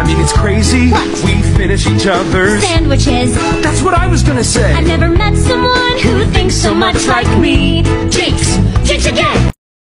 I mean, it's crazy. What? We finish each other's sandwiches. That's what I was gonna say. I've never met someone who thinks so much like me. Jinx! Jinx again!